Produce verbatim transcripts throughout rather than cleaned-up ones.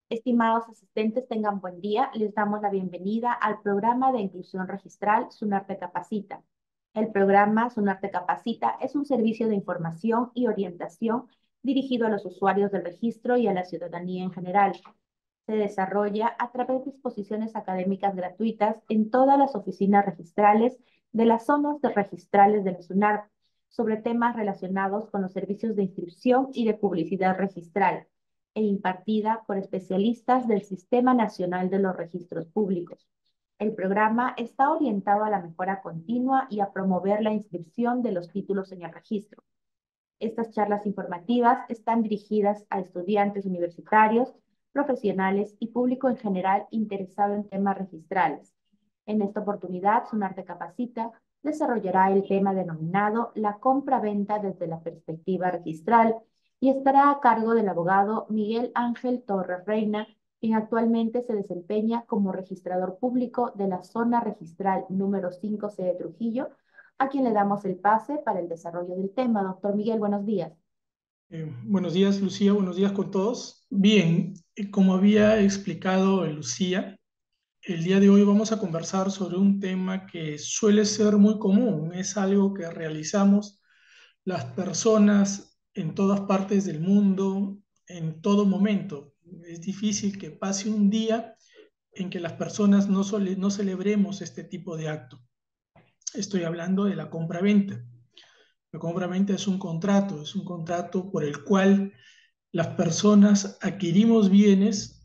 Estimados asistentes, tengan buen día. Les damos la bienvenida al programa de inclusión registral SUNARTE Capacita. El programa SUNARTE Capacita es un servicio de información y orientación dirigido a los usuarios del registro y a la ciudadanía en general. Se desarrolla a través de exposiciones académicas gratuitas en todas las oficinas registrales de las zonas de registrales de la SUNARTE sobre temas relacionados con los servicios de inscripción y de publicidad registral e impartida por especialistas del Sistema Nacional de los Registros Públicos. El programa está orientado a la mejora continua y a promover la inscripción de los títulos en el registro. Estas charlas informativas están dirigidas a estudiantes universitarios, profesionales y público en general interesado en temas registrales. En esta oportunidad, SUNARTE Capacita desarrollará el tema denominado la compra-venta desde la perspectiva registral y estará a cargo del abogado Miguel Ángel Torres Reina, quien actualmente se desempeña como registrador público de la zona registral número cinco C de Trujillo, a quien le damos el pase para el desarrollo del tema. Doctor Miguel, buenos días. Eh, buenos días, Lucía. Buenos días con todos. Bien, eh, como había explicado Lucía, el día de hoy vamos a conversar sobre un tema que suele ser muy común. Es algo que realizamos las personas en todas partes del mundo, en todo momento. Es difícil que pase un día en que las personas no, sole- no celebremos este tipo de acto. Estoy hablando de la compra-venta. La compra-venta es un contrato, es un contrato por el cual las personas adquirimos bienes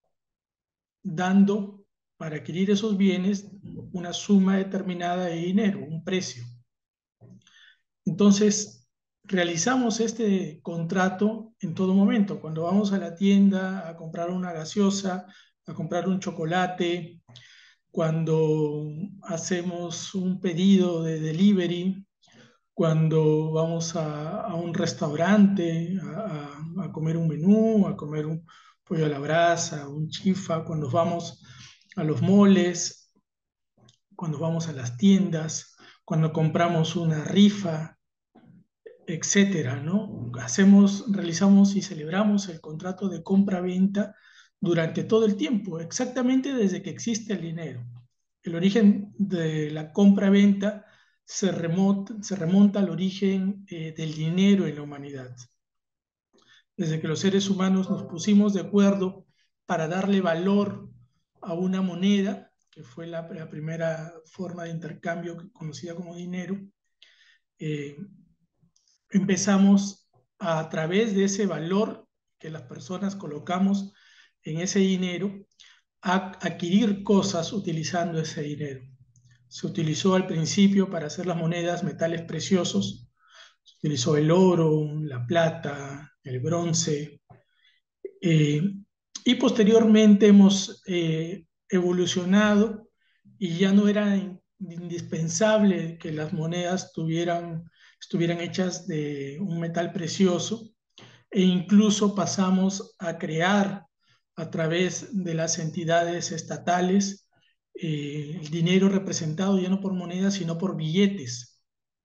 dando para adquirir esos bienes una suma determinada de dinero, un precio. Entonces, realizamos este contrato en todo momento. Cuando vamos a la tienda a comprar una gaseosa, a comprar un chocolate, cuando hacemos un pedido de delivery, cuando vamos a, a un restaurante a, a- a comer un menú, a comer un pollo a la brasa, un chifa, cuando vamos a los moles, cuando vamos a las tiendas, cuando compramos una rifa, etcétera, ¿no? Hacemos, realizamos y celebramos el contrato de compra-venta durante todo el tiempo, exactamente desde que existe el dinero. El origen de la compra-venta se remonta, se remonta al origen eh, del dinero en la humanidad. Desde que los seres humanos nos pusimos de acuerdo para darle valor a una moneda, que fue la, la primera forma de intercambio conocida como dinero, eh, empezamos a, a través de ese valor que las personas colocamos en ese dinero, a adquirir cosas utilizando ese dinero. Se utilizó al principio para hacer las monedas metales preciosos, se utilizó el oro, la plata, el bronce, eh, y posteriormente hemos eh, evolucionado y ya no era in- indispensable que las monedas tuvieran, estuvieran hechas de un metal precioso, e incluso pasamos a crear a través de las entidades estatales eh, el dinero representado ya no por monedas, sino por billetes.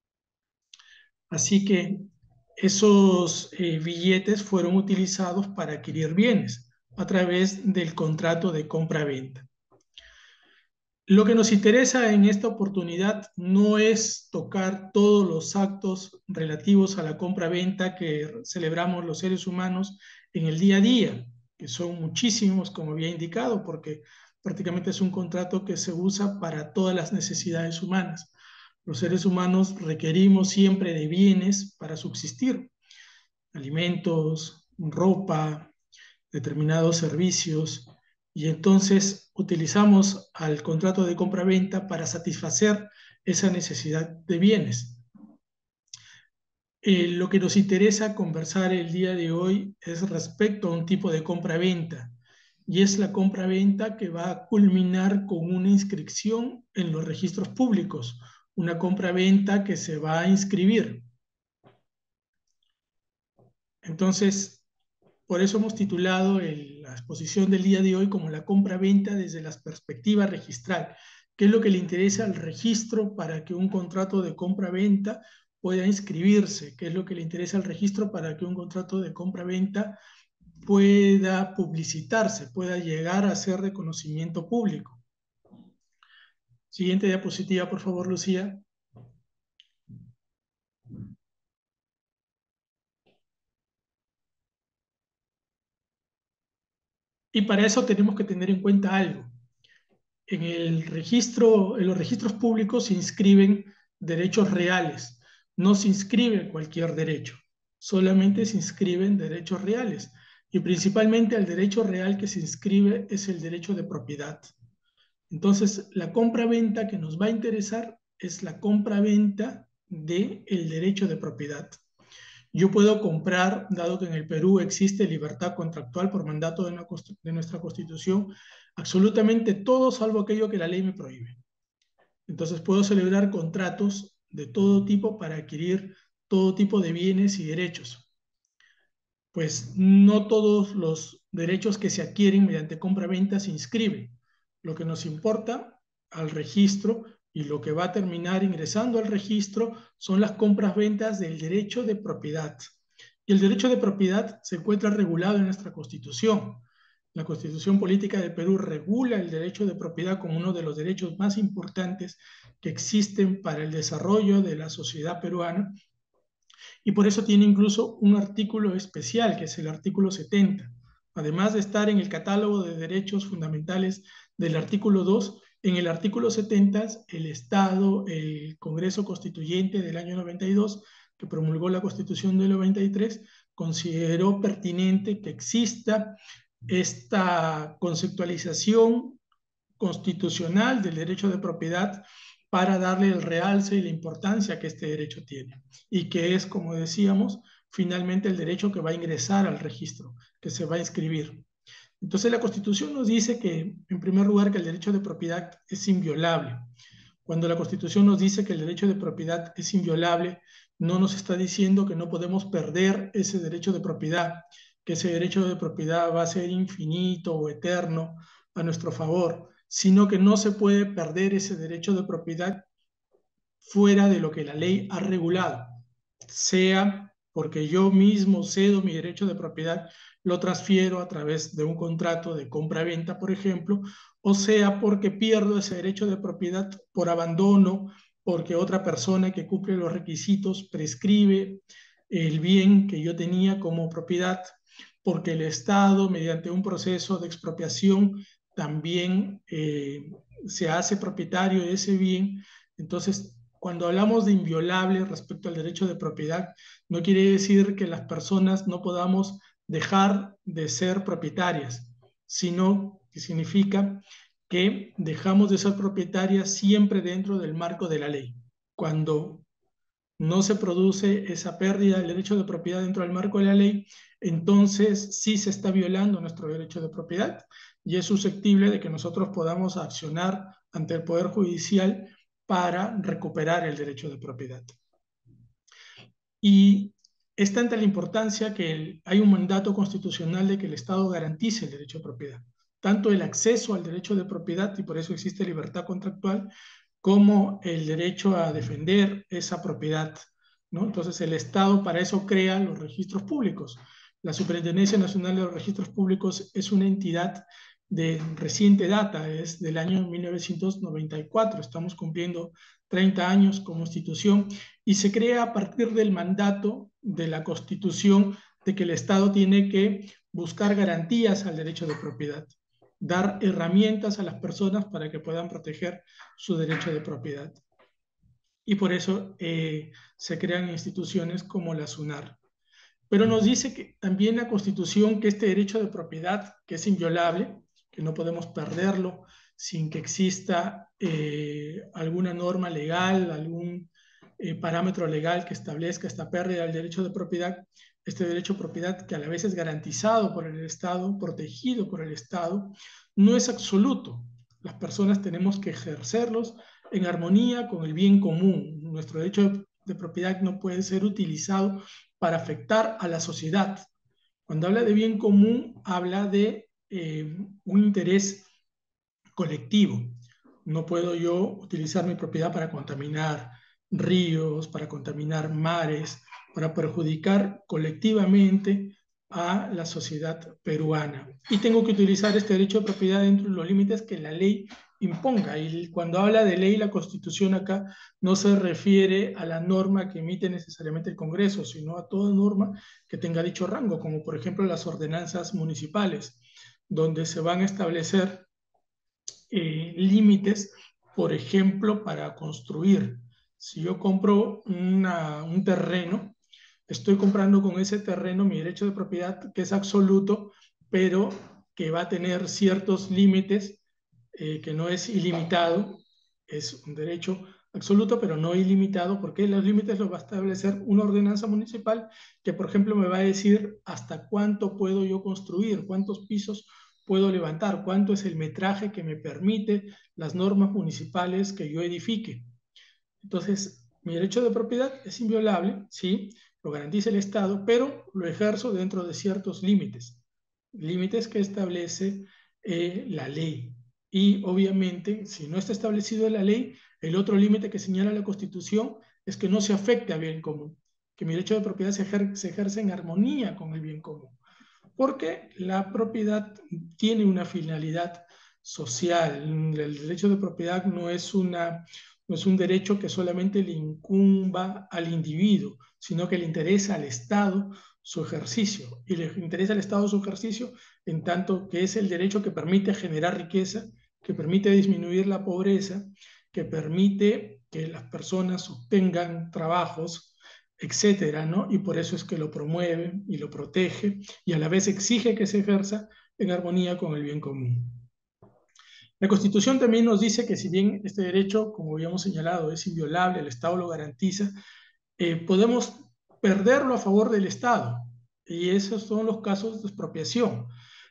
Así que esos eh, billetes fueron utilizados para adquirir bienes a través del contrato de compra-venta. Lo que nos interesa en esta oportunidad no es tocar todos los actos relativos a la compra-venta que celebramos los seres humanos en el día a día, que son muchísimos, como había indicado, porque prácticamente es un contrato que se usa para todas las necesidades humanas. Los seres humanos requerimos siempre de bienes para subsistir, alimentos, ropa, determinados servicios, y entonces utilizamos al contrato de compra-venta para satisfacer esa necesidad de bienes. Eh, lo que nos interesa conversar el día de hoy es respecto a un tipo de compra-venta, y es la compra-venta que va a culminar con una inscripción en los registros públicos, una compra-venta que se va a inscribir. Entonces, por eso hemos titulado el- la exposición del día de hoy como la compra-venta desde la perspectiva registral. ¿Qué es lo que le interesa al registro para que un contrato de compra-venta pueda inscribirse? ¿Qué es lo que le interesa al registro para que un contrato de compra-venta pueda publicitarse, pueda llegar a ser de conocimiento público. Siguiente diapositiva, por favor, Lucía. Y para eso tenemos que tener en cuenta algo. En, el registro, en los registros públicos se inscriben derechos reales, no se inscribe cualquier derecho, solamente se inscriben derechos reales. Y principalmente el derecho real que se inscribe es el derecho de propiedad. Entonces, la compra-venta que nos va a interesar es la compra-venta del derecho de propiedad. Yo puedo comprar, dado que en el Perú existe libertad contractual por mandato de, una, de nuestra Constitución, absolutamente todo salvo aquello que la ley me prohíbe. Entonces puedo celebrar contratos de todo tipo para adquirir todo tipo de bienes y derechos. Pues no todos los derechos que se adquieren mediante compra-venta se inscriben. Lo que nos importa al registro y lo que va a terminar ingresando al registro son las compras-ventas del derecho de propiedad. Y el derecho de propiedad se encuentra regulado en nuestra Constitución. La Constitución Política del Perú regula el derecho de propiedad como uno de los derechos más importantes que existen para el desarrollo de la sociedad peruana. Y por eso tiene incluso un artículo especial, que es el artículo setenta. Además de estar en el catálogo de derechos fundamentales del artículo dos, en el artículo setenta, el Estado, el Congreso Constituyente del año noventa y dos, que promulgó la Constitución del noventa y tres, consideró pertinente que exista esta conceptualización constitucional del derecho de propiedad para darle el realce y la importancia que este derecho tiene, y que es, como decíamos, finalmente el derecho que va a ingresar al registro, que se va a inscribir. Entonces la Constitución nos dice que, en primer lugar, que el derecho de propiedad es inviolable. Cuando la Constitución nos dice que el derecho de propiedad es inviolable, no nos está diciendo que no podemos perder ese derecho de propiedad, que ese derecho de propiedad va a ser infinito o eterno a nuestro favor, sino que no se puede perder ese derecho de propiedad fuera de lo que la ley ha regulado, sea porque yo mismo cedo mi derecho de propiedad, lo transfiero a través de un contrato de compra-venta, por ejemplo, o sea porque pierdo ese derecho de propiedad por abandono, porque otra persona que cumple los requisitos prescribe el bien que yo tenía como propiedad, porque el Estado, mediante un proceso de expropiación, también eh, se hace propietario de ese bien. Entonces, cuando hablamos de inviolable respecto al derecho de propiedad, no quiere decir que las personas no podamos dejar de ser propietarias, sino que significa que dejamos de ser propietarias siempre dentro del marco de la ley. Cuando no se produce esa pérdida del derecho de propiedad dentro del marco de la ley, entonces sí se está violando nuestro derecho de propiedad y es susceptible de que nosotros podamos accionar ante el Poder Judicial para recuperar el derecho de propiedad. Y es tanta la importancia que el, hay un mandato constitucional de que el Estado garantice el derecho de propiedad, tanto el acceso al derecho de propiedad, y por eso existe libertad contractual, como el derecho a defender esa propiedad, ¿no? Entonces el Estado para eso crea los registros públicos. La Superintendencia Nacional de los Registros Públicos es una entidad de reciente data, es del año mil novecientos noventa y cuatro, estamos cumpliendo treinta años como institución, y se crea a partir del mandato de la Constitución de que el Estado tiene que buscar garantías al derecho de propiedad, dar herramientas a las personas para que puedan proteger su derecho de propiedad. Y por eso eh, se crean instituciones como la SUNAR. Pero nos dice que también la Constitución que este derecho de propiedad, que es inviolable, que no podemos perderlo sin que exista eh, alguna norma legal, algún eh, parámetro legal que establezca esta pérdida del derecho de propiedad, este derecho de propiedad que a la vez es garantizado por el Estado, protegido por el Estado, no es absoluto. Las personas tenemos que ejercerlos en armonía con el bien común. Nuestro derecho de propiedad no puede ser utilizado para afectar a la sociedad. Cuando habla de bien común, habla de eh, un interés colectivo. No puedo yo utilizar mi propiedad para contaminar ríos, para contaminar mares, para perjudicar colectivamente a la sociedad peruana. Y tengo que utilizar este derecho de propiedad dentro de los límites que la ley imponga. Y cuando habla de ley, la Constitución acá no se refiere a la norma que emite necesariamente el Congreso, sino a toda norma que tenga dicho rango, como por ejemplo las ordenanzas municipales, donde se van a establecer eh, límites, por ejemplo, para construir. Si yo compro una, un terreno, estoy comprando con ese terreno mi derecho de propiedad, que es absoluto, pero que va a tener ciertos límites, eh, que no es ilimitado, es un derecho absoluto, pero no ilimitado, porque los límites los va a establecer una ordenanza municipal que, por ejemplo, me va a decir hasta cuánto puedo yo construir, cuántos pisos puedo levantar, cuánto es el metraje que me permite las normas municipales que yo edifique. Entonces, mi derecho de propiedad es inviolable, sí, lo garantiza el Estado, pero lo ejerzo dentro de ciertos límites, límites que establece eh, la ley. Y obviamente, si no está establecido en la ley, el otro límite que señala la Constitución es que no se afecte al bien común, que mi derecho de propiedad se, ejer se ejerce en armonía con el bien común, porque la propiedad tiene una finalidad social. El derecho de propiedad no es, una, no es un derecho que solamente le incumba al individuo, sino que le interesa al Estado su ejercicio. Y le interesa al Estado su ejercicio en tanto que es el derecho que permite generar riqueza, que permite disminuir la pobreza, que permite que las personas obtengan trabajos, etcétera, ¿no? Y por eso es que lo promueve y lo protege y a la vez exige que se ejerza en armonía con el bien común. La Constitución también nos dice que si bien este derecho, como habíamos señalado, es inviolable, el Estado lo garantiza, eh, podemos perderlo a favor del Estado, y esos son los casos de expropiación.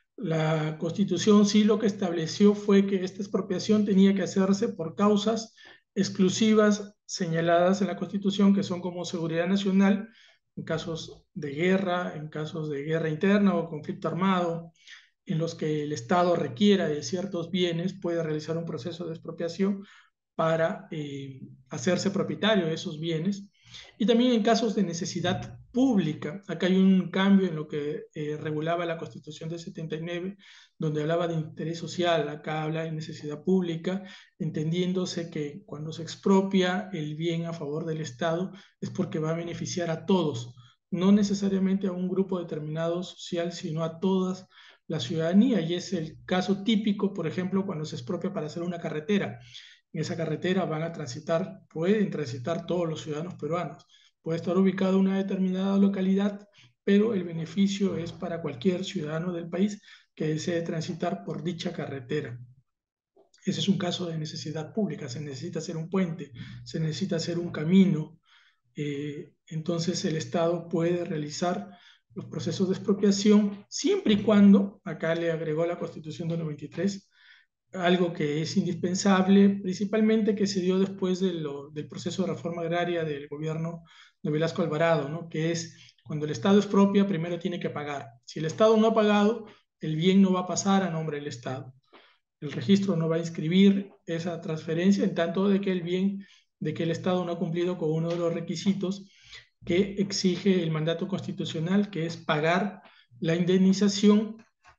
La Constitución sí lo que estableció fue que esta expropiación tenía que hacerse por causas exclusivas señaladas en la Constitución, que son como seguridad nacional, en casos de guerra, en casos de guerra interna o conflicto armado, en los que el Estado requiera de ciertos bienes, puede realizar un proceso de expropiación para eh, hacerse propietario de esos bienes. Y también en casos de necesidad pública. Acá hay un cambio en lo que eh, regulaba la Constitución de setenta y nueve, donde hablaba de interés social. Acá habla de necesidad pública, entendiéndose que cuando se expropia el bien a favor del Estado es porque va a beneficiar a todos, no necesariamente a un grupo determinado social, sino a todas la ciudadanía. Y es el caso típico, por ejemplo, cuando se expropia para hacer una carretera. En esa carretera van a transitar, pueden transitar todos los ciudadanos peruanos. Puede estar ubicado en una determinada localidad, pero el beneficio es para cualquier ciudadano del país que desee transitar por dicha carretera. Ese es un caso de necesidad pública. Se necesita hacer un puente, se necesita hacer un camino. Eh, entonces el Estado puede realizar los procesos de expropiación siempre y cuando, acá le agregó la Constitución del noventa y tres, algo que es indispensable, principalmente que se dio después de lo, del proceso de reforma agraria del gobierno de Velasco Alvarado, ¿no? Que es cuando el Estado expropia, primero tiene que pagar. Si el Estado no ha pagado, el bien no va a pasar a nombre del Estado. El registro no va a inscribir esa transferencia en tanto de que el bien, de que el Estado no ha cumplido con uno de los requisitos que exige el mandato constitucional, que es pagar la indemnización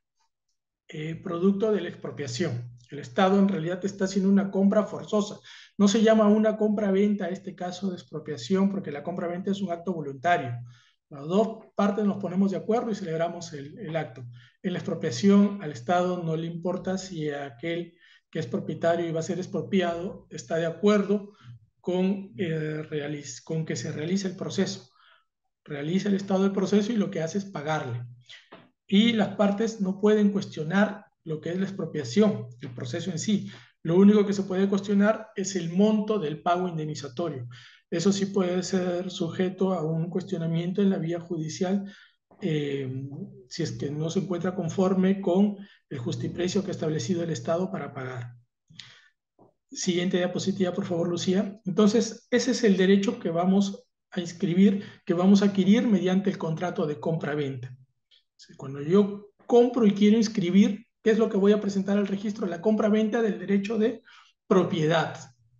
eh, producto de la expropiación. El Estado en realidad está haciendo una compra forzosa. No se llama una compra-venta este caso de expropiación, porque la compra-venta es un acto voluntario. Las dos partes nos ponemos de acuerdo y celebramos el, el acto. En la expropiación al Estado no le importa si aquel que es propietario y va a ser expropiado está de acuerdo con, eh, realiz con que se realice el proceso. Realiza el Estado el proceso y lo que hace es pagarle. Y las partes no pueden cuestionar lo que es la expropiación, el proceso en sí. Lo único que se puede cuestionar es el monto del pago indemnizatorio. Eso sí puede ser sujeto a un cuestionamiento en la vía judicial, eh, si es que no se encuentra conforme con el justiprecio que ha establecido el Estado para pagar. Siguiente diapositiva, por favor, Lucía. Entonces, ese es el derecho que vamos a inscribir, que vamos a adquirir mediante el contrato de compra-venta. Cuando yo compro y quiero inscribir, ¿qué es lo que voy a presentar al registro? La compra-venta del derecho de propiedad.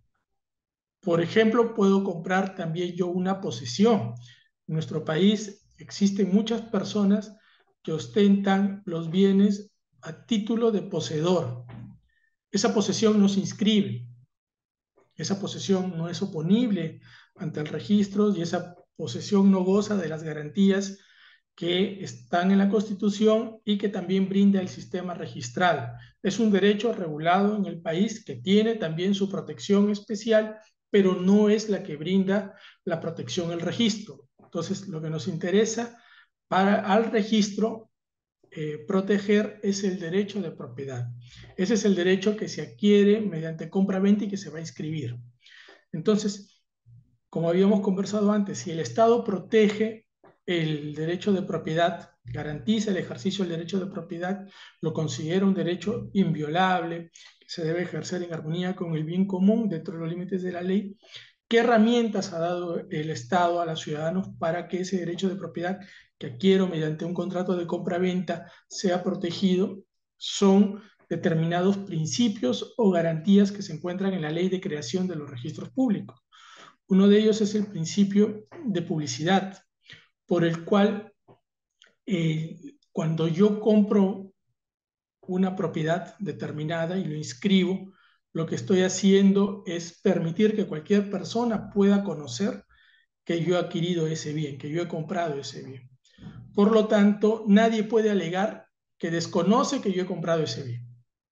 Por ejemplo, puedo comprar también yo una posesión. En nuestro país existen muchas personas que ostentan los bienes a título de poseedor. Esa posesión no se inscribe, esa posesión no es oponible ante el registro y esa posesión no goza de las garantías que están en la Constitución y que también brinda el sistema registral. Es un derecho regulado en el país que tiene también su protección especial, pero no es la que brinda la protección el registro. Entonces, lo que nos interesa para al registro eh, proteger es el derecho de propiedad. Ese es el derecho que se adquiere mediante compra-venta y que se va a inscribir. Entonces, como habíamos conversado antes, si el Estado protege el derecho de propiedad, garantiza el ejercicio del derecho de propiedad, lo considera un derecho inviolable, que se debe ejercer en armonía con el bien común dentro de los límites de la ley. ¿Qué herramientas ha dado el Estado a los ciudadanos para que ese derecho de propiedad que adquiero mediante un contrato de compra-venta sea protegido? Son determinados principios o garantías que se encuentran en la ley de creación de los registros públicos. Uno de ellos es el principio de publicidad, por el cual eh, cuando yo compro una propiedad determinada y lo inscribo, lo que estoy haciendo es permitir que cualquier persona pueda conocer que yo he adquirido ese bien, que yo he comprado ese bien. Por lo tanto, nadie puede alegar que desconoce que yo he comprado ese bien.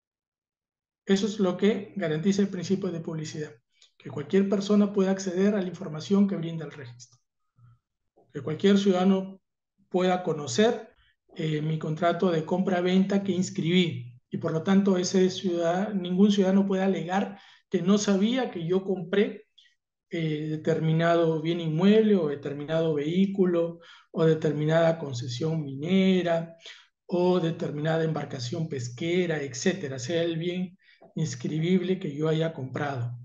Eso es lo que garantiza el principio de publicidad, que cualquier persona pueda acceder a la información que brinda el registro, que cualquier ciudadano pueda conocer eh, mi contrato de compra-venta que inscribí, y por lo tanto ese ciudadano, ningún ciudadano puede alegar que no sabía que yo compré eh, determinado bien inmueble o determinado vehículo o determinada concesión minera o determinada embarcación pesquera, etcétera, sea el bien inscribible que yo haya comprado.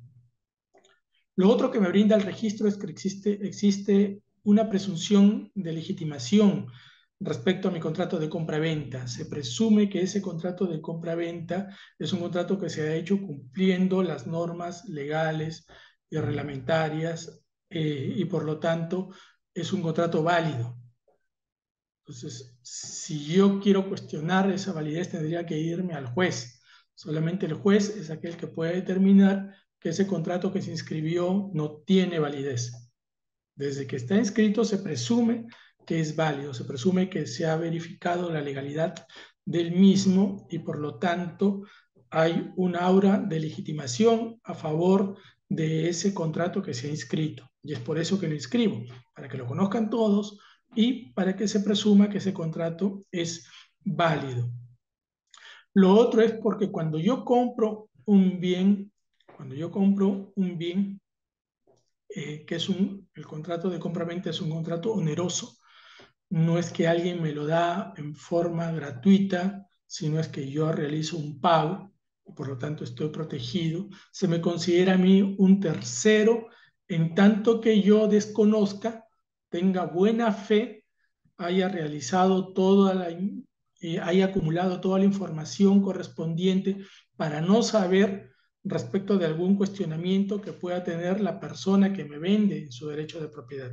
Lo otro que me brinda el registro es que existe, existe una presunción de legitimación respecto a mi contrato de compra-venta. Se presume que ese contrato de compra-venta es un contrato que se ha hecho cumpliendo las normas legales y reglamentarias eh, y por lo tanto es un contrato válido. Entonces, si yo quiero cuestionar esa validez, tendría que irme al juez. Solamente el juez es aquel que puede determinar que ese contrato que se inscribió no tiene validez. Desde que está inscrito se presume que es válido, se presume que se ha verificado la legalidad del mismo y por lo tanto hay un aura de legitimación a favor de ese contrato que se ha inscrito. Y es por eso que lo inscribo, para que lo conozcan todos y para que se presuma que ese contrato es válido. Lo otro es porque cuando yo compro un bien, cuando yo compro un bien, eh, que es un, el contrato de compra-venta es un contrato oneroso, no es que alguien me lo da en forma gratuita, sino es que yo realizo un pago, y por lo tanto estoy protegido. Se me considera a mí un tercero, en tanto que yo desconozca, tenga buena fe, haya realizado toda la, eh, haya acumulado toda la información correspondiente para no saber respecto de algún cuestionamiento que pueda tener la persona que me vende en su derecho de propiedad.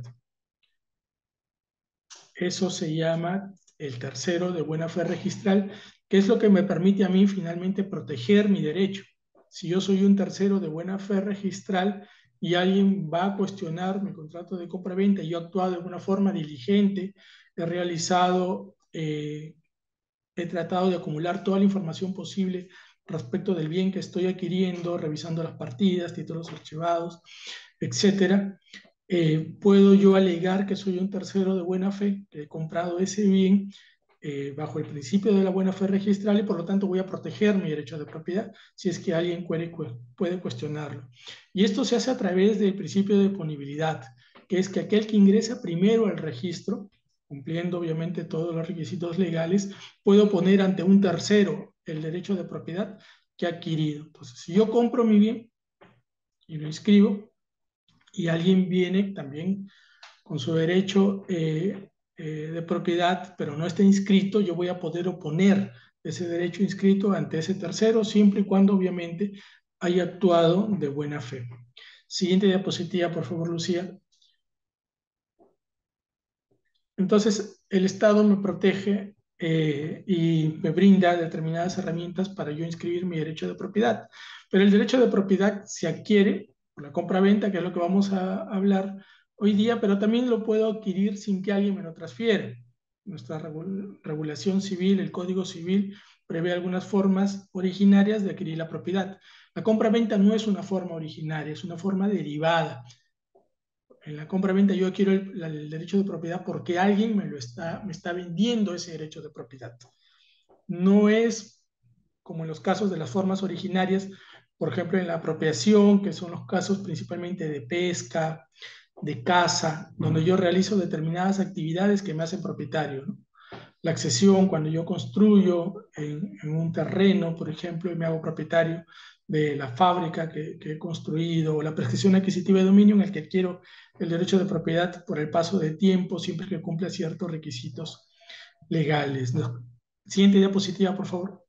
Eso se llama el tercero de buena fe registral, que es lo que me permite a mí finalmente proteger mi derecho. Si yo soy un tercero de buena fe registral y alguien va a cuestionar mi contrato de compra-venta y yo he actuado de una forma diligente, he realizado, eh, he tratado de acumular toda la información posible respecto del bien que estoy adquiriendo, revisando las partidas, títulos archivados, etcétera, eh, puedo yo alegar que soy un tercero de buena fe, que he comprado ese bien eh, bajo el principio de la buena fe registral y por lo tanto voy a proteger mi derecho de propiedad si es que alguien puede, puede cuestionarlo. Y esto se hace a través del principio de punibilidad, que es que aquel que ingresa primero al registro, cumpliendo obviamente todos los requisitos legales, puede oponer ante un tercero el derecho de propiedad que ha adquirido. Entonces, si yo compro mi bien y lo inscribo, y alguien viene también con su derecho eh, eh, de propiedad, pero no está inscrito, yo voy a poder oponer ese derecho inscrito ante ese tercero, siempre y cuando obviamente haya actuado de buena fe. Siguiente diapositiva, por favor, Lucía. Entonces, el Estado me protege eh, y me brinda determinadas herramientas para yo inscribir mi derecho de propiedad. Pero el derecho de propiedad se adquiere por la compra-venta, que es lo que vamos a hablar hoy día, pero también lo puedo adquirir sin que alguien me lo transfiera. Nuestra regul regulación civil, el Código Civil, prevé algunas formas originarias de adquirir la propiedad. La compra-venta no es una forma originaria, es una forma derivada. En la compra-venta yo adquiero el, el derecho de propiedad porque alguien me, lo está, me está vendiendo ese derecho de propiedad. No es como en los casos de las formas originarias, por ejemplo, en la apropiación, que son los casos principalmente de pesca, de caza, donde yo realizo determinadas actividades que me hacen propietario, ¿no? La accesión, cuando yo construyo en, en, un terreno, por ejemplo, y me hago propietario de la fábrica que, que he construido, o la prescripción adquisitiva de dominio en el que adquiero el derecho de propiedad por el paso del tiempo, siempre que cumpla ciertos requisitos legales, ¿no? Siguiente diapositiva, por favor.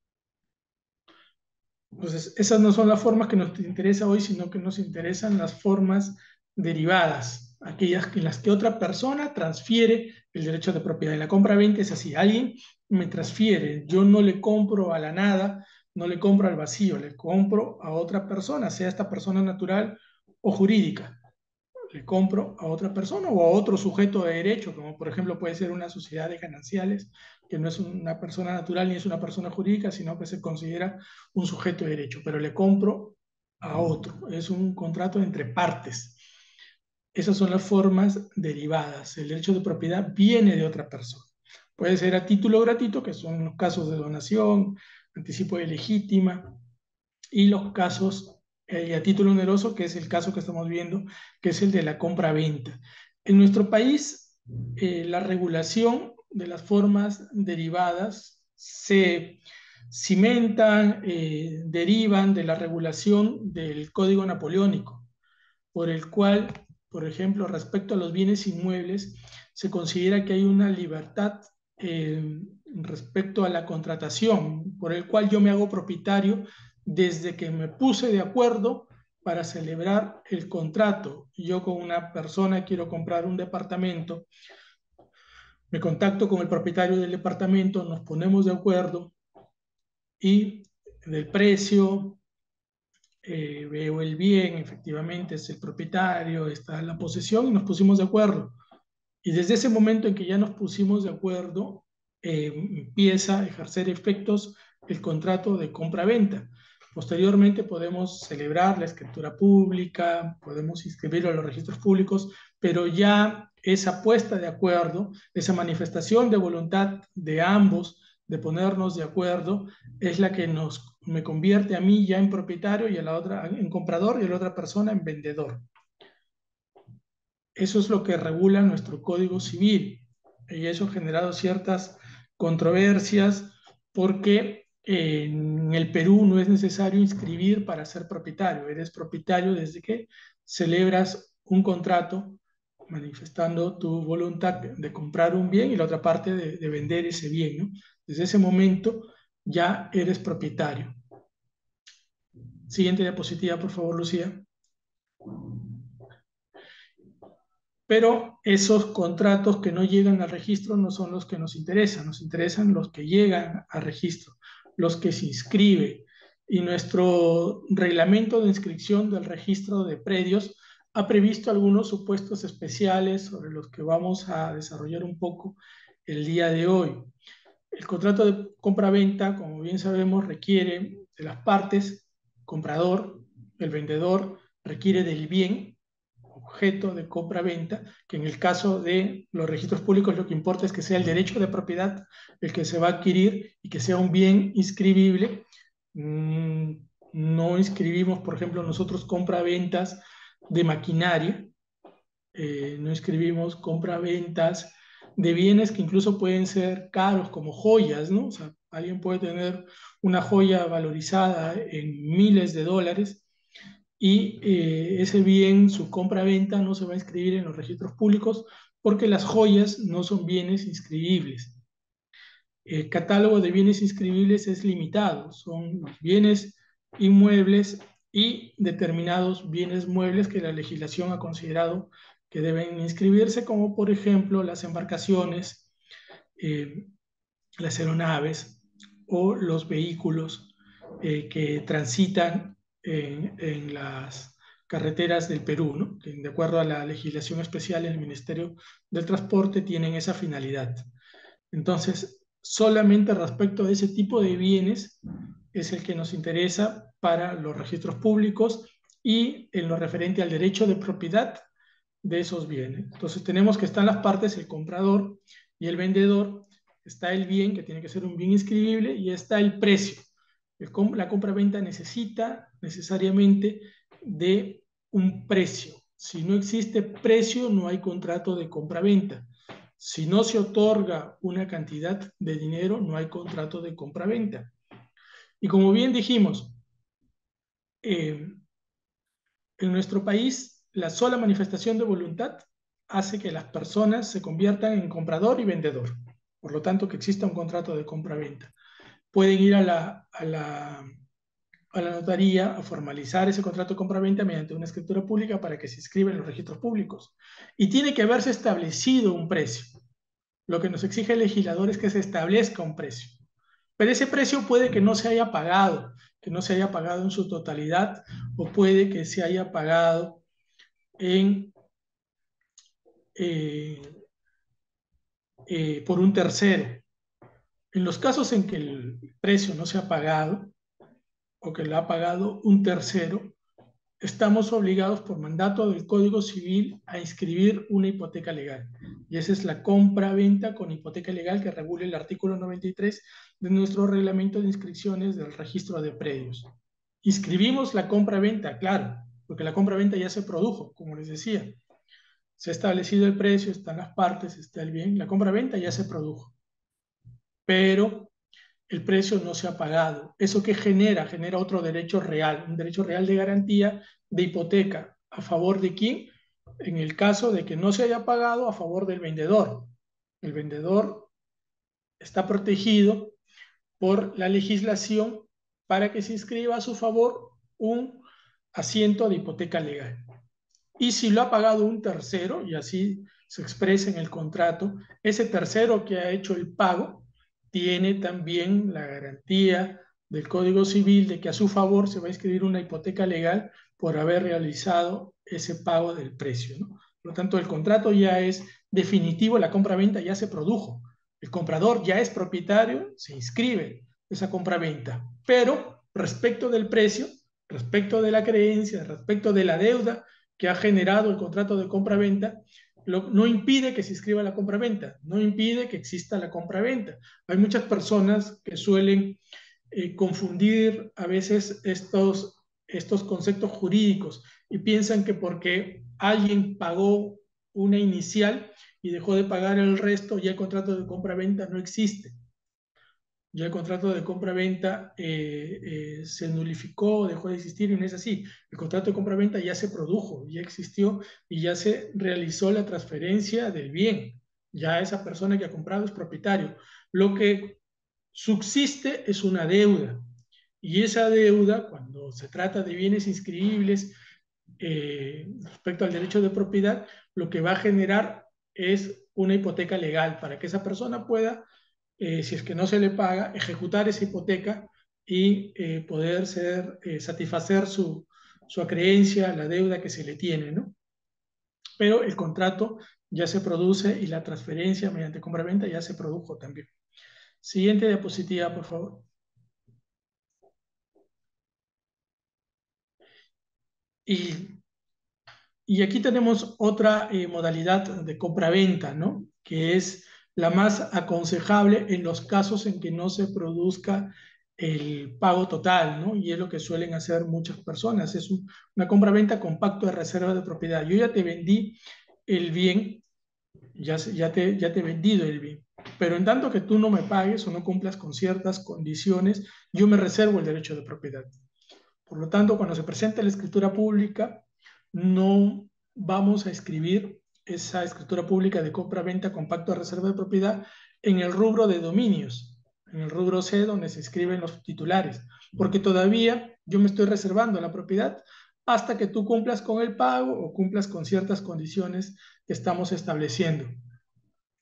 Entonces, esas no son las formas que nos interesa hoy, sino que nos interesan las formas derivadas, aquellas en las que otra persona transfiere el derecho de propiedad. En la compra-venta es así, alguien me transfiere, yo no le compro a la nada, no le compro al vacío, le compro a otra persona, sea esta persona natural o jurídica. Le compro a otra persona o a otro sujeto de derecho, como por ejemplo puede ser una sociedad de gananciales, que no es una persona natural ni es una persona jurídica, sino que se considera un sujeto de derecho, pero le compro a otro. Es un contrato entre partes. Esas son las formas derivadas. El derecho de propiedad viene de otra persona. Puede ser a título gratuito, que son los casos de donación, anticipo de legítima, y los casos eh, a título oneroso, que es el caso que estamos viendo, que es el de la compra-venta. En nuestro país, eh, la regulación de las formas derivadas se cimentan, eh, derivan de la regulación del Código Napoleónico, por el cual, por ejemplo, respecto a los bienes inmuebles, se considera que hay una libertad eh, respecto a la contratación, por el cual yo me hago propietario desde que me puse de acuerdo para celebrar el contrato. Yo con una persona quiero comprar un departamento, me contacto con el propietario del departamento, nos ponemos de acuerdo y del precio, eh, veo el bien, efectivamente es el propietario, está la posesión y nos pusimos de acuerdo. Y desde ese momento en que ya nos pusimos de acuerdo, eh, empieza a ejercer efectos el contrato de compra-venta. Posteriormente podemos celebrar la escritura pública, podemos inscribirlo a los registros públicos, pero ya esa puesta de acuerdo, esa manifestación de voluntad de ambos, de ponernos de acuerdo, es la que nos, me convierte a mí ya en propietario y a la otra en comprador y a la otra persona en vendedor. Eso es lo que regula nuestro Código Civil y eso ha generado ciertas controversias porque en el Perú no es necesario inscribir para ser propietario. Eres propietario desde que celebras un contrato manifestando tu voluntad de comprar un bien y la otra parte de, de vender ese bien, ¿no? Desde ese momento ya eres propietario. Siguiente diapositiva, por favor, Lucía. Pero esos contratos que no llegan al registro no son los que nos interesan, nos interesan los que llegan al registro, los que se inscriben. Y nuestro reglamento de inscripción del registro de predios ha previsto algunos supuestos especiales sobre los que vamos a desarrollar un poco el día de hoy. El contrato de compra-venta, como bien sabemos, requiere de las partes, comprador, el vendedor, requiere del bien, objeto de compra-venta, que en el caso de los registros públicos lo que importa es que sea el derecho de propiedad el que se va a adquirir y que sea un bien inscribible. Mm, no inscribimos, por ejemplo, nosotros compra-ventas de maquinaria, eh, no inscribimos compra-ventas de bienes que incluso pueden ser caros, como joyas, ¿no? O sea, alguien puede tener una joya valorizada en miles de dólares y eh, ese bien, su compra-venta, no se va a inscribir en los registros públicos porque las joyas no son bienes inscribibles. El catálogo de bienes inscribibles es limitado, son los bienes inmuebles y determinados bienes muebles que la legislación ha considerado que deben inscribirse, como por ejemplo las embarcaciones, eh, las aeronaves o los vehículos eh, que transitan en, en las carreteras del Perú, ¿no? Que de acuerdo a la legislación especial del Ministerio del Transporte tienen esa finalidad. Entonces, solamente respecto de ese tipo de bienes es el que nos interesa para los registros públicos y en lo referente al derecho de propiedad de esos bienes. Entonces, tenemos que están las partes, el comprador y el vendedor. Está el bien, que tiene que ser un bien inscribible, y está el precio. El, la compra-venta necesita necesariamente de un precio. Si no existe precio, no hay contrato de compra-venta. Si no se otorga una cantidad de dinero, no hay contrato de compra-venta. Y como bien dijimos, eh, en nuestro país, la sola manifestación de voluntad hace que las personas se conviertan en comprador y vendedor. Por lo tanto, que exista un contrato de compra-venta. Pueden ir a la, a, la, a la notaría a formalizar ese contrato de compra-venta mediante una escritura pública para que se inscriba en los registros públicos. Y tiene que haberse establecido un precio. Lo que nos exige el legislador es que se establezca un precio. Pero ese precio puede que no se haya pagado, que no se haya pagado en su totalidad, o puede que se haya pagado en, eh, eh, por un tercero. En los casos en que el precio no se ha pagado o que lo ha pagado un tercero, estamos obligados por mandato del Código Civil a inscribir una hipoteca legal. Y esa es la compra-venta con hipoteca legal que regula el artículo noventa y tres de nuestro reglamento de inscripciones del registro de predios. Inscribimos la compra-venta, claro, porque la compra-venta ya se produjo, como les decía. Se ha establecido el precio, están las partes, está el bien. La compra-venta ya se produjo. Pero el precio no se ha pagado. ¿Eso qué genera? Genera otro derecho real, un derecho real de garantía de hipoteca. ¿A favor de quién? En el caso de que no se haya pagado, a favor del vendedor. El vendedor está protegido por la legislación para que se inscriba a su favor un asiento de hipoteca legal. Y si lo ha pagado un tercero, y así se expresa en el contrato, ese tercero que ha hecho el pago tiene también la garantía del Código Civil de que a su favor se va a inscribir una hipoteca legal por haber realizado ese pago del precio, ¿no? Por lo tanto, el contrato ya es definitivo, la compra-venta ya se produjo. El comprador ya es propietario, se inscribe esa compra-venta. Pero respecto del precio, respecto de la creencia, respecto de la deuda que ha generado el contrato de compra-venta, no impide que se inscriba la compra-venta, no impide que exista la compra-venta. Hay muchas personas que suelen eh, confundir a veces estos, estos conceptos jurídicos y piensan que porque alguien pagó una inicial y dejó de pagar el resto, ya el contrato de compra-venta no existe. Ya el contrato de compra-venta eh, eh, se nulificó, dejó de existir, y no es así. El contrato de compra-venta ya se produjo, ya existió y ya se realizó la transferencia del bien. Ya esa persona que ha comprado es propietario. Lo que subsiste es una deuda, y esa deuda, cuando se trata de bienes inscribibles eh, respecto al derecho de propiedad, lo que va a generar es una hipoteca legal para que esa persona pueda, eh, si es que no se le paga, ejecutar esa hipoteca y eh, poder ser, eh, satisfacer su, su acreencia, la deuda que se le tiene, ¿no? Pero el contrato ya se produce y la transferencia mediante compra-venta ya se produjo también. Siguiente diapositiva, por favor. Y, y aquí tenemos otra eh, modalidad de compra-venta, ¿no? Que es la más aconsejable en los casos en que no se produzca el pago total, ¿no? Y es lo que suelen hacer muchas personas. Es un, una compra-venta con pacto de reserva de propiedad. Yo ya te vendí el bien, ya, ya, te, ya te he vendido el bien, pero en tanto que tú no me pagues o no cumplas con ciertas condiciones, yo me reservo el derecho de propiedad. Por lo tanto, cuando se presenta la escritura pública, no vamos a escribir esa escritura pública de compra-venta con pacto de reserva de propiedad en el rubro de dominios, en el rubro C, donde se escriben los titulares, porque todavía yo me estoy reservando la propiedad hasta que tú cumplas con el pago o cumplas con ciertas condiciones que estamos estableciendo.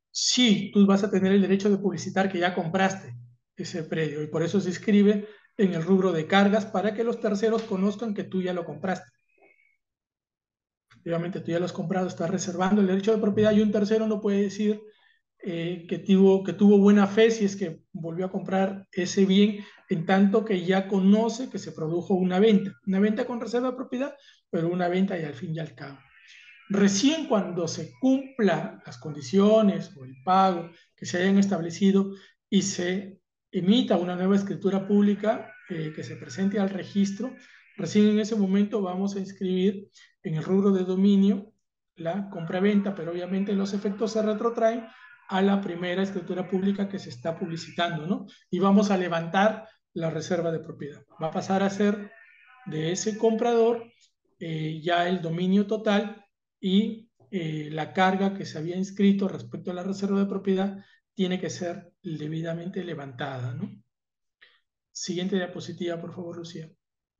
Sí, tú vas a tener el derecho de publicitar que ya compraste ese predio y por eso se inscribe en el rubro de cargas para que los terceros conozcan que tú ya lo compraste. Obviamente tú ya lo has comprado, estás reservando el derecho de propiedad y un tercero no puede decir eh, que, tuvo, que tuvo buena fe si es que volvió a comprar ese bien, en tanto que ya conoce que se produjo una venta. Una venta con reserva de propiedad, pero una venta y al fin y al cabo. Recién cuando se cumplan las condiciones o el pago que se hayan establecido y se emita una nueva escritura pública eh, que se presente al registro, recién en ese momento vamos a inscribir en el rubro de dominio la compra-venta, pero obviamente los efectos se retrotraen a la primera escritura pública que se está publicitando, ¿no? Y vamos a levantar la reserva de propiedad. Va a pasar a ser de ese comprador eh, ya el dominio total y eh, la carga que se había inscrito respecto a la reserva de propiedad tiene que ser debidamente levantada, ¿no? Siguiente diapositiva, por favor, Lucía.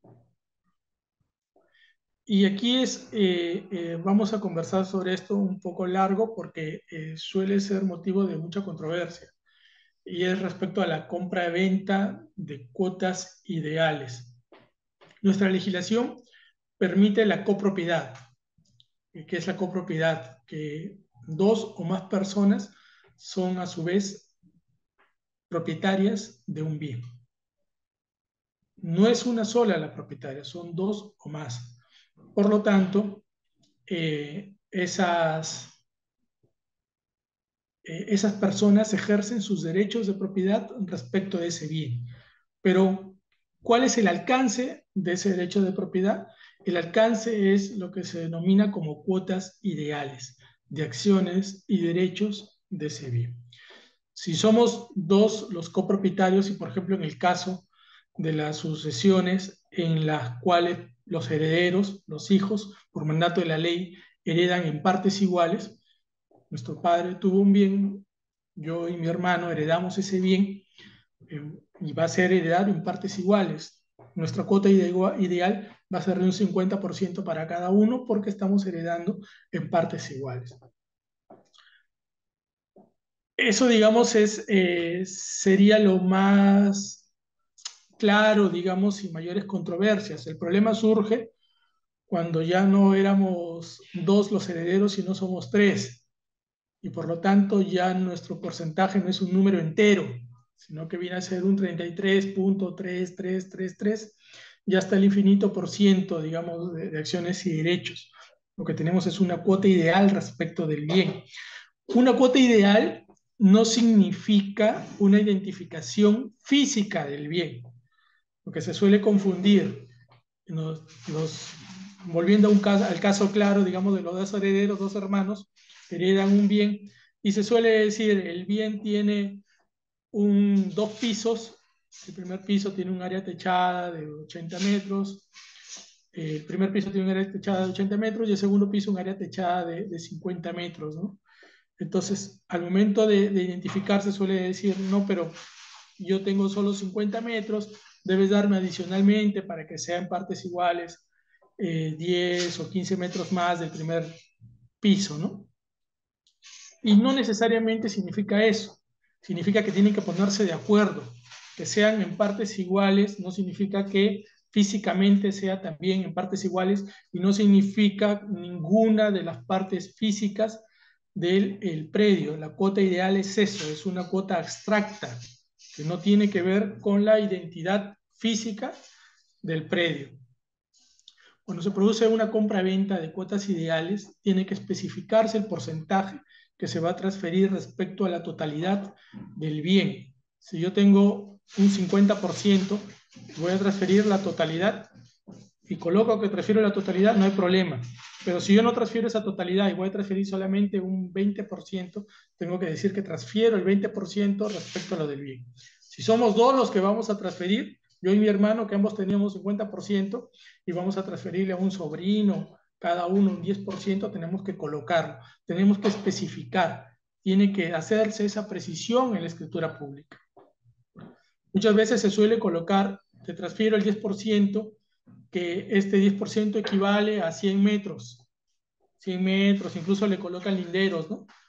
Y aquí es, eh, eh, vamos a conversar sobre esto un poco largo porque eh, suele ser motivo de mucha controversia. Y es respecto a la compra-venta de cuotas ideales. Nuestra legislación permite la copropiedad. ¿Qué es la copropiedad? Que dos o más personas son a su vez propietarias de un bien. No es una sola la propietaria, son dos o más. Por lo tanto, eh, esas, eh, esas personas ejercen sus derechos de propiedad respecto de ese bien. Pero, ¿cuál es el alcance de ese derecho de propiedad? El alcance es lo que se denomina como cuotas ideales de acciones y derechos de ese bien. Si somos dos los copropietarios y, por ejemplo, en el caso de las sucesiones en las cuales los herederos, los hijos, por mandato de la ley, heredan en partes iguales, nuestro padre tuvo un bien, yo y mi hermano heredamos ese bien eh, y va a ser heredado en partes iguales. Nuestra cuota ideal va a ser de un cincuenta por ciento para cada uno porque estamos heredando en partes iguales. Eso, digamos, es, eh, sería lo más claro, digamos, sin mayores controversias. El problema surge cuando ya no éramos dos los herederos, sino somos tres. Y por lo tanto ya nuestro porcentaje no es un número entero, sino que viene a ser un treinta y tres punto tres tres tres tres, ya hasta el infinito por ciento, digamos, de, de acciones y derechos. Lo que tenemos es una cuota ideal respecto del bien. Una cuota ideal no significa una identificación física del bien, lo que se suele confundir. Nos, nos, volviendo a un caso, al caso claro, digamos, de los dos herederos, dos hermanos, heredan un bien, y se suele decir, el bien tiene un, dos pisos, el primer piso tiene un área techada de ochenta metros, el primer piso tiene un área techada de ochenta metros y el segundo piso un área techada de, de cincuenta metros, ¿no? Entonces, al momento de, de identificarse suele decir, no, pero yo tengo solo cincuenta metros, debes darme adicionalmente para que sean partes iguales eh, diez o quince metros más del primer piso, ¿no? Y no necesariamente significa eso, significa que tienen que ponerse de acuerdo, que sean en partes iguales, no significa que físicamente sea también en partes iguales y no significa ninguna de las partes físicas del el predio. La cuota ideal es eso, es una cuota abstracta que no tiene que ver con la identidad física del predio. Cuando se produce una compra-venta de cuotas ideales, tiene que especificarse el porcentaje que se va a transferir respecto a la totalidad del bien. Si yo tengo un cincuenta por ciento, voy a transferir la totalidad y coloco que transfiero la totalidad, no hay problema. Pero si yo no transfiero esa totalidad y voy a transferir solamente un veinte por ciento, tengo que decir que transfiero el veinte por ciento respecto a lo del bien. Si somos dos los que vamos a transferir, yo y mi hermano, que ambos teníamos cincuenta por ciento, y vamos a transferirle a un sobrino, cada uno un diez por ciento, tenemos que colocarlo, tenemos que especificar, tiene que hacerse esa precisión en la escritura pública. Muchas veces se suele colocar, te transfiero el diez por ciento, que este diez por ciento equivale a cien metros, cien metros, incluso le colocan linderos, ¿no?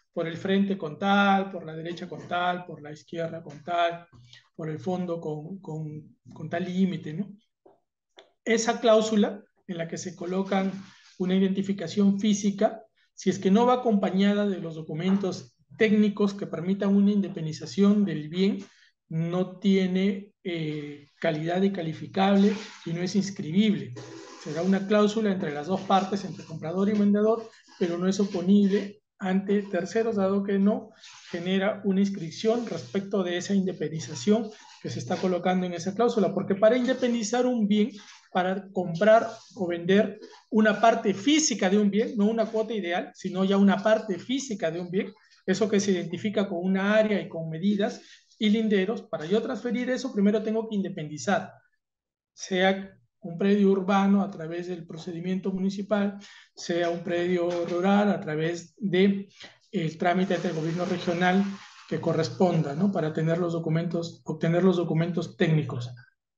por el frente con tal, por la derecha con tal, por la izquierda con tal, por el fondo con, con, con tal límite, ¿no? Esa cláusula en la que se colocan una identificación física, si es que no va acompañada de los documentos técnicos que permitan una independización del bien, no tiene eh, calidad de calificable y no es inscribible. Será una cláusula entre las dos partes, entre comprador y vendedor, pero no es oponible ante terceros, dado que no genera una inscripción respecto de esa independización que se está colocando en esa cláusula, porque para independizar un bien, para comprar o vender una parte física de un bien, no una cuota ideal, sino ya una parte física de un bien, eso que se identifica con una área y con medidas y linderos. Para yo transferir eso, primero tengo que independizar, sea un predio urbano a través del procedimiento municipal, sea un predio rural a través del de trámite del gobierno regional que corresponda, ¿no? Para tener los documentos, obtener los documentos técnicos.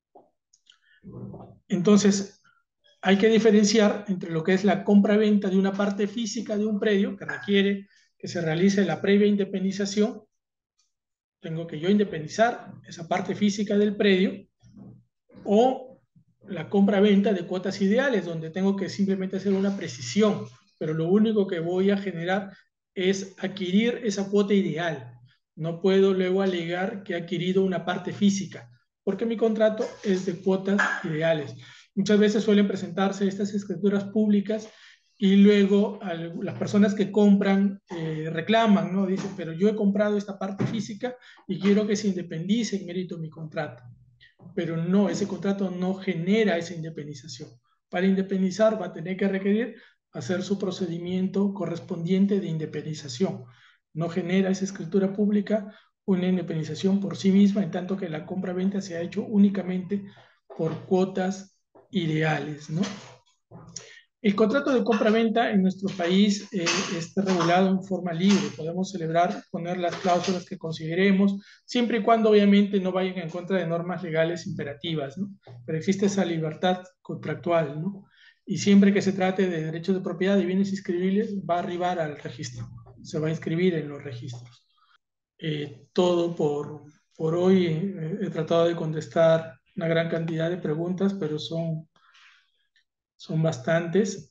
Entonces, hay que diferenciar entre lo que es la compra-venta de una parte física de un predio, que requiere que se realice la previa independización. Tengo que yo independizar esa parte física del predio, o la compra-venta de cuotas ideales, donde tengo que simplemente hacer una precisión, pero lo único que voy a generar es adquirir esa cuota ideal. No puedo luego alegar que he adquirido una parte física, porque mi contrato es de cuotas ideales. Muchas veces suelen presentarse estas escrituras públicas y luego las personas que compran eh, reclaman, ¿no? Dicen, pero yo he comprado esta parte física y quiero que se independice en mérito de mi contrato. Pero no, ese contrato no genera esa independización. Para independizar va a tener que requerir hacer su procedimiento correspondiente de independización. No genera esa escritura pública una independización por sí misma, en tanto que la compra-venta se ha hecho únicamente por cuotas ideales, ¿no? El contrato de compra-venta en nuestro país eh, está regulado en forma libre. Podemos celebrar, poner las cláusulas que consideremos, siempre y cuando obviamente no vayan en contra de normas legales imperativas, ¿no? Pero existe esa libertad contractual, ¿no? Y siempre que se trate de derechos de propiedad y bienes inscribibles, va a arribar al registro, se va a inscribir en los registros. Eh, todo por, por hoy. Eh, he tratado de contestar una gran cantidad de preguntas, pero son, son bastantes.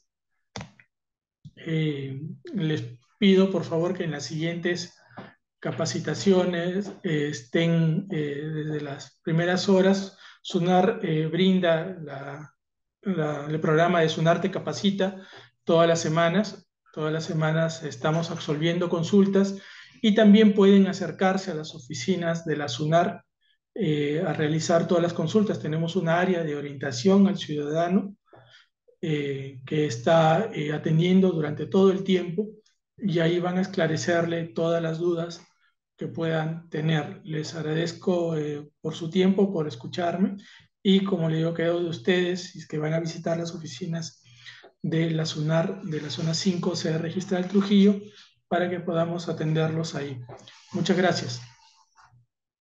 Eh, les pido por favor que en las siguientes capacitaciones eh, estén eh, desde las primeras horas. SUNAR eh, brinda la, la, el programa de SUNAR Te Capacita todas las semanas. Todas las semanas estamos absolviendo consultas y también pueden acercarse a las oficinas de la SUNAR eh, a realizar todas las consultas. Tenemos una área de orientación al ciudadano Eh, que está eh, atendiendo durante todo el tiempo, y ahí van a esclarecerle todas las dudas que puedan tener. Les agradezco eh, por su tiempo, por escucharme, y como le digo, quedo de ustedes, si es que van a visitar las oficinas de la SUNAR de la zona cinco, sede registral Trujillo, para que podamos atenderlos ahí. Muchas gracias.